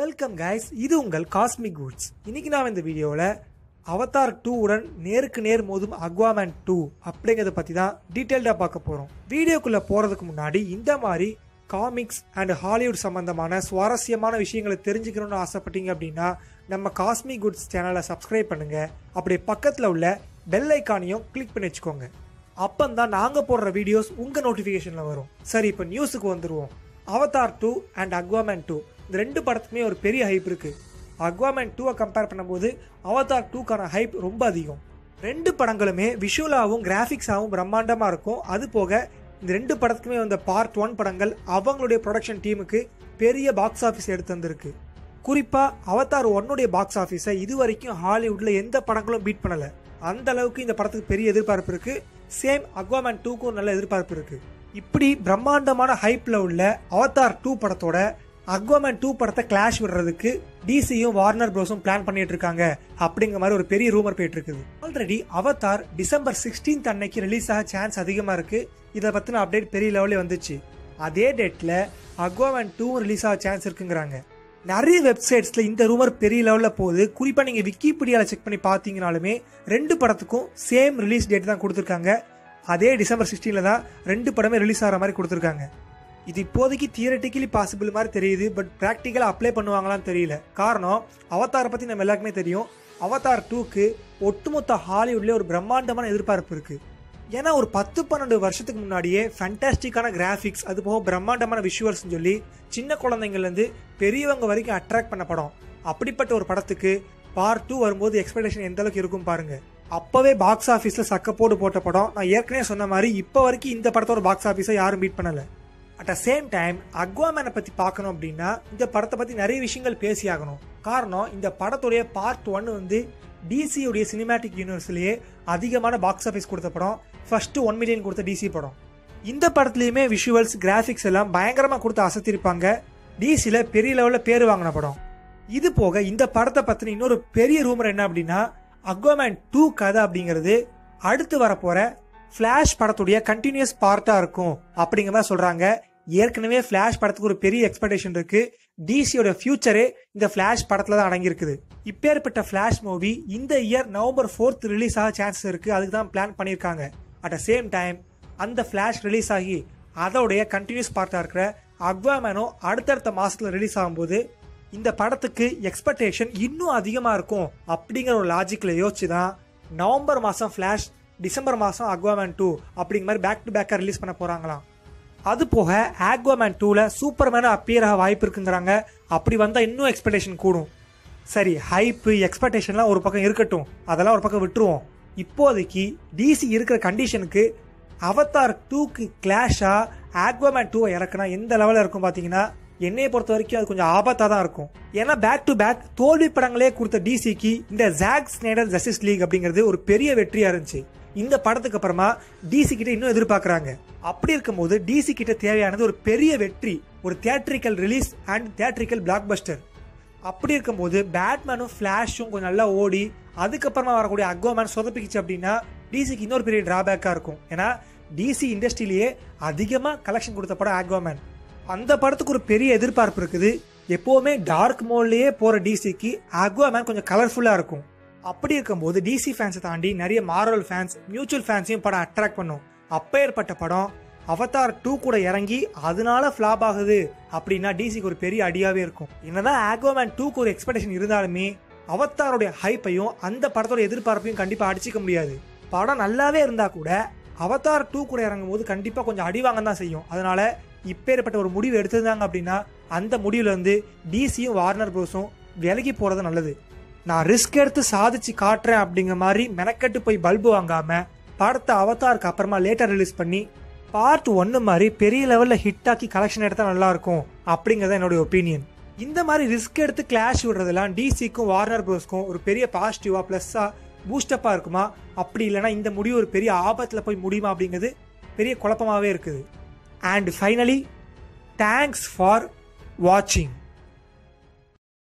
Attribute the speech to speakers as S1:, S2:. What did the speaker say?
S1: Welcome guys, இது உங்கள் Cosmicwoods. இன்னைக்கு நான் இந்த வீடியோவில் அவதார் 2 உடன் நேருக்கு நேர் மோதும் அக்வாமேன் 2 அப்படிங்கிறத பற்றி தான் டீட்டெயில்டாக பார்க்க போகிறோம். வீடியோக்குள்ளே போகிறதுக்கு முன்னாடி இந்த மாதிரி காமிக்ஸ் அண்ட் ஹாலிவுட் சம்பந்தமான சுவாரஸ்யமான விஷயங்களை தெரிஞ்சுக்கணும்னு ஆசைப்பட்டீங்க அப்படின்னா நம்ம Cosmicwoods சேனலை சப்ஸ்கிரைப் பண்ணுங்க. அப்படியே பக்கத்தில் உள்ள பெல் ஐக்கானையும் கிளிக் பண்ணி வச்சுக்கோங்க. அப்பந்தான் நாங்கள் போடுற வீடியோஸ் உங்கள் நோட்டிஃபிகேஷனில் வரும். சரி, இப்போ நியூஸுக்கு வந்துடுவோம். அவதார் 2 அண்ட் அக்வாமேன் 2 இந்த ரெண்டு படத்துக்குமே ஒரு பெரிய ஹைப் இருக்கு. அக்வாமேன் 2 கம்பேர் பண்ணும்போது அவதார் 2க்கான ஹைப் ரொம்ப அதிகம். ரெண்டு படங்களுமே விஷுவலாகவும் கிராஃபிக்ஸாகவும் பிரம்மாண்டமாக இருக்கும். அது போக இந்த ரெண்டு படத்துக்குமே வந்த பார்ட் 1 படங்கள் அவங்களுடைய ப்ரொடக்ஷன் டீமுக்கு பெரிய பாக்ஸ் ஆஃபீஸ் எடுத்து வந்திருக்கு. குறிப்பாக அவதார் 1 பாக்ஸ் ஆஃபீஸை இது வரைக்கும் ஹாலிவுட்டில் எந்த படங்களும் பீட் பண்ணலை. அந்த அளவுக்கு இந்த படத்துக்கு பெரிய எதிர்பார்ப்பு இருக்கு. சேம் அக்வாமேன் 2க்கும் நல்ல எதிர்பார்ப்பு இருக்கு. இப்படி பிரம்மாண்டமான ஹைப்ல உள்ள அவதார் 2 படத்தோட அக்வாமேன் 2 படத்தை கிளாஷ் விடுறதுக்கு டிசியும் வார்னர் ப்ரோஸும் பிளான் பண்ணிட்டு இருக்காங்க அப்படிங்கிற மாதிரி ஒரு பெரிய ரூமர் போயிட்டு இருக்குது. ஆல்ரெடி அவதார் டிசம்பர் 16 அன்னைக்கு ரிலீஸ் ஆக சான்ஸ் அதிகமா இருக்கு. இதை பத்தின அப்டேட் பெரிய லெவலில் வந்துச்சு. அதே டேட்ல அக்வாமேன் 2 ரிலீஸ் ஆக சான்ஸ் இருக்குங்கிறாங்க. நிறைய வெப்சைட்ஸ்ல இந்த ரூமர் பெரிய லெவலில் போகுது. குறிப்பா நீங்க விக்கிபீடியாவில் செக் பண்ணி பார்த்தீங்கனாலுமே ரெண்டு படத்துக்கும் சேம் ரிலீஸ் டேட் தான் கொடுத்துருக்காங்க. அதே டிசம்பர் 16 தான் ரெண்டு படமே ரிலீஸ் ஆகிற மாதிரி கொடுத்துருக்காங்க. இது இப்போதைக்கு தியரட்டிக்கலி பாசிபிள் மாதிரி தெரியுது. பட் ப்ராக்டிக்கலாக அப்ளை பண்ணுவாங்களான்னு தெரியல. காரணம், அவதாரை பற்றி நம்ம எல்லாருக்குமே தெரியும். அவதார் 2க்கு ஒட்டுமொத்த ஹாலிவுட்லேயே ஒரு பிரம்மாண்டமான எதிர்பார்ப்பு இருக்குது. ஏன்னா ஒரு 10-12 வருஷத்துக்கு முன்னாடியே ஃபேண்டாஸ்டிக்கான கிராஃபிக்ஸ், அது போக பிரம்மாண்டமான விஷுவல்ஸ்னு சொல்லி சின்ன குழந்தைங்கள்லேருந்து பெரியவங்க வரைக்கும் அட்ராக்ட் பண்ண படம். அப்படிப்பட்ட ஒரு படத்துக்கு பார்ட் 2 வரும்போது எக்ஸ்பெக்டேஷன் எந்த அளவுக்கு இருக்கும் பாருங்க. அப்பவே பாக்ஸ் ஆஃபீஸில் சக்கப்போடு போட்ட படம். நான் ஏற்கனவே சொன்ன மாதிரி இப்போ வரைக்கும் இந்த படத்தோட பாக்ஸ் ஆஃபீஸை யாரும் பீட் பண்ணலை. அட் த சேம் டைம் அக்வாமேனை பற்றி பார்க்கணும் அப்படின்னா இந்த படத்தை பற்றி நிறைய விஷயங்கள் பேசி ஆகணும். காரணம், இந்த படத்துடைய பார்ட் 1 வந்து டிசியுடைய சினிமேட்டிக் யூனிவர்ஸ்லேயே அதிகமான பாக்ஸ் ஆஃபீஸ் கொடுத்த படம். ஃபர்ஸ்ட் 1 மில்லியன் கொடுத்த டிசி படம். இந்த படத்துலையுமே விஷுவல்ஸ் கிராஃபிக்ஸ் எல்லாம் பயங்கரமாக கொடுத்து அசத்திருப்பாங்க. டிசியில் பெரிய லெவலில் பேர் வாங்கின படம். இது போக இந்த படத்தை பற்றின இன்னொரு பெரிய ரூமர் என்ன அப்படின்னா அக்வாமேன் 2 கதை அப்படிங்கிறது அடுத்து வரப்போற ஃபிளாஷ் படத்துடைய கண்டினியூஸ் பார்ட்டா இருக்கும் அப்படிங்கிற மாதிரி சொல்றாங்க. ஏற்கனவே ஃபிளாஷ் படத்துக்கு ஒரு பெரிய எக்ஸ்பெக்டேஷன் இருக்கு. டிசியோட ஃபியூச்சரே இந்த ஃபிளாஷ் படத்துல தான் அடங்கியிருக்குது. இப்பேற்பட்ட ஃபிளாஷ் மூவி இந்த இயர் நவம்பர் 4 ரிலீஸ் ஆக சான்சஸ் இருக்கு. அதுக்கு தான் பிளான் பண்ணியிருக்காங்க. அட் த சேம் டைம் அந்த ஃபிளாஷ் ரிலீஸ் ஆகி அதோடைய கண்டினியூஸ் பார்ட்டா இருக்கிற அக்வாமேனோ அடுத்தடுத்த மாசத்துல ரிலீஸ் ஆகும்போது இந்த படத்துக்கு எக்ஸ்பெக்டேஷன் இன்னும் அதிகமாக இருக்கும் அப்படிங்கிற ஒரு லாஜிக்கில் யோசிச்சு தான் நவம்பர் மாதம் ஃபிளாஷ், டிசம்பர் மாதம் அக்வாமேன் 2 அப்படிங்கிற மாதிரி பேக் டு பேக்காக ரிலீஸ் பண்ண போகிறாங்களாம். அது போக அக்வாமேன் 2ல சூப்பர்மேனை அப்பியர் ஆக வாய்ப்பு இருக்குங்கிறாங்க. அப்படி வந்தால் இன்னும் எக்ஸ்பெக்டேஷன் கூடும். சரி, ஹைப்பு எக்ஸ்பெக்டேஷன்லாம் ஒரு பக்கம் இருக்கட்டும், அதெல்லாம் ஒரு பக்கம் விட்டுருவோம். இப்போதைக்கு டிசி இருக்கிற கண்டிஷனுக்கு அவதார் 2க்கு கிளாஷாக அக்வாமேன் 2 இறக்குனா எந்த லெவலில் இருக்கும் பார்த்தீங்கன்னா என்னையை பொறுத்த வரைக்கும் அது கொஞ்சம் ஆபத்தாக தான் இருக்கும். ஏன்னா பேக் டு பேக் தோல்வி படங்களே கொடுத்த டிசிக்கு இந்த ஜாக் ஸ்னைடர் ஜஸ்டிஸ் லீக் அப்படிங்கிறது ஒரு பெரிய வெற்றியா இருந்துச்சு. இந்த படத்துக்கு அப்புறமா டிசி கிட்ட இன்னும் எதிர்பார்க்கறாங்க. அப்படி இருக்கும்போது டிசி கிட்ட தேவையானது ஒரு பெரிய வெற்றி, ஒரு theatrical release and theatrical blockbuster. அப்படி இருக்கும்போது பேட்மேனும் ஃபிளாஷும் கொஞ்சம் நல்லா ஓடி அதுக்கப்புறமா வரக்கூடிய அக்வாமேன் சொதப்பிக்கிச்சு அப்படின்னா டிசிக்கு இன்னொரு பெரிய டிராபேக்கா இருக்கும். ஏன்னா டிசி இண்டஸ்ட்ரியிலேயே அதிகமாக கலெக்ஷன் கொடுத்த படம் அக்வாமேன். அந்த படத்துக்கு ஒரு பெரிய எதிர்பார்ப்பு இருக்குது. எப்போவுமே டார்க் மோட்லேயே போகிற டிசிக்கு அக்வாமேன் கொஞ்சம் கலர்ஃபுல்லாக இருக்கும். அப்படி இருக்கும்போது டிசி ஃபேன்ஸை தாண்டி நிறைய மார்வல் ஃபேன்ஸ், மியூச்சுவல் ஃபேன்ஸையும் படம் அட்ராக்ட் பண்ணும். அப்பேற்பட்ட படம் அவதார் 2 கூட இறங்கி அதனால ஃப்ளாப் ஆகுது அப்படின்னா டிசிக்கு ஒரு பெரிய அடியாவே இருக்கும். என்னதான் அக்வாமேன் 2க்கு ஒரு எக்ஸ்பெக்டேஷன் இருந்தாலுமே அவதாரோடைய ஹைப்பையும் அந்த படத்தோட எதிர்பார்ப்பையும் கண்டிப்பாக அடிச்சிக்க முடியாது. படம் நல்லாவே இருந்தா கூட அவதார் 2 கூட இறங்கும் போது கண்டிப்பாக கொஞ்சம் அடிவாங்க தான் செய்யும். அதனால இப்பேற்பட்ட ஒரு முடிவு எடுத்திருந்தாங்க அப்படின்னா அந்த முடிவுல இருந்து டிசியும் வார்னர் ப்ரோஸும் விலகி போறது நல்லது. நான் ரிஸ்க் எடுத்து சாதிச்சு காட்டுறேன் அப்படிங்கிற மாதிரி மெனக்கெட்டு போய் பல்பு வாங்காம படத்தை அவதாருக்கு அப்புறமா லேட்டர் ரிலீஸ் பண்ணி பார்ட் 1 மாதிரி பெரிய லெவல்ல ஹிட் ஆக்கி கலெக்ஷன் எடுத்தா நல்லா இருக்கும் அப்படிங்கறத என்னோட ஒப்பீனியன். இந்த மாதிரி ரிஸ்க் எடுத்து கிளாஷ் விடுறதெல்லாம் டிசிக்கும் வார்னர் ப்ரோஸ்க்கும் ஒரு பெரிய பாசிட்டிவா பிளஸ்ஸா பூஸ்டப்பா இருக்குமா? அப்படி இல்லைன்னா இந்த முடிவு ஒரு பெரிய ஆபத்துல போய் முடியுமா அப்படிங்கிறது பெரிய குழப்பமாவே இருக்குது. And finally, thanks for watching.